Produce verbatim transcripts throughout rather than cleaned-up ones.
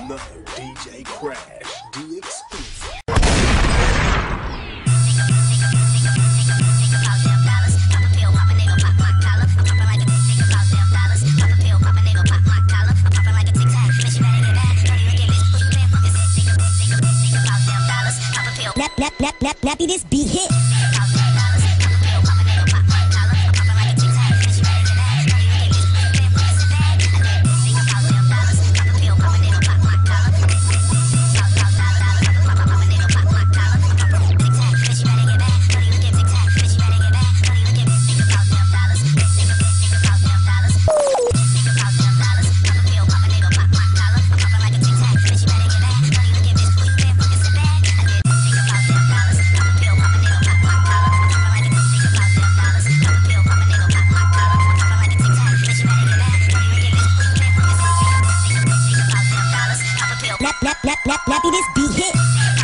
another D J Crash, the exclusive. Nap, nap, nap, nap, nappy, this beat hit. Nap, nap, nap, nap, nappy, this beat hit.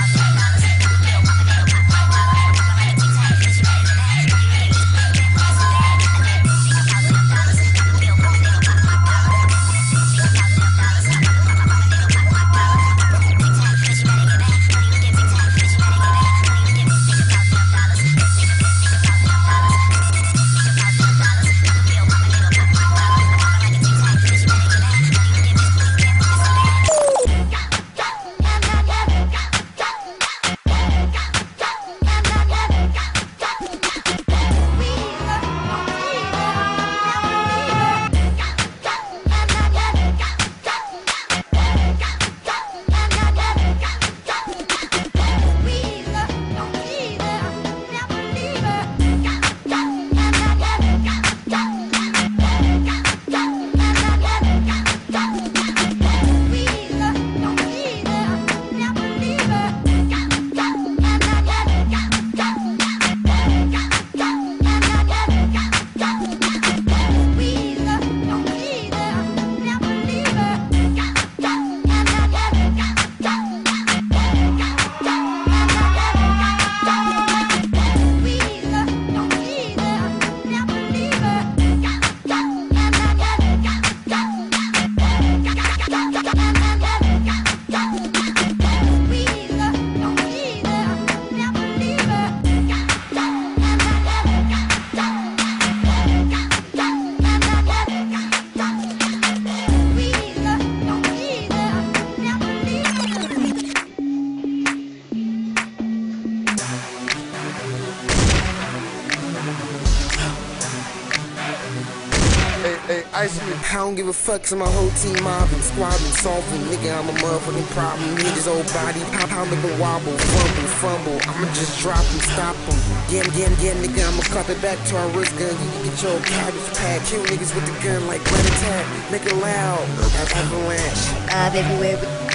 Hey, hey, ice me. I don't give a fuck, so my whole team mobbing, squabbling, solving. Nigga, I'm a motherfucking problem. Hit his old body, pop, how make him wobble, fumble, fumble. I'ma just drop him, stop him. Yeah, yeah, yeah, nigga, I'ma cut it back to our wrist gun. You can get your cabbage pack. Kill niggas with the gun like rat-a-tat. Make it loud, avalanche. I'm everywhere.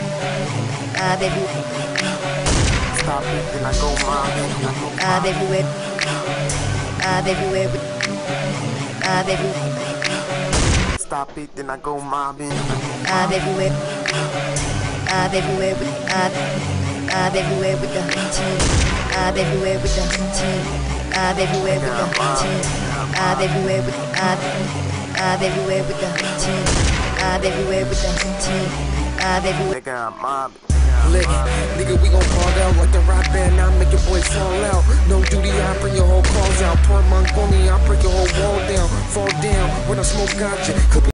I'm everywhere. Stop it, then I go mobbing. I'm everywhere. I'm everywhere. I'm everywhere. Stop it, then I go mobbing. I'm everywhere. I'm everywhere with I'm, I'm everywhere with the team. I'm everywhere with the team. I'm everywhere with the team. I'm everywhere with I'm, I'm everywhere with the team. I'm everywhere with the team. I'm everywhere. Nigga, I'm mobbing. Lick, nigga, we gon' call out like the rock band. Now make your boys fall out. No duty, I bring your whole calls out. Pour Montgomery, I break your whole wall down. Fall down when I smoke gotcha.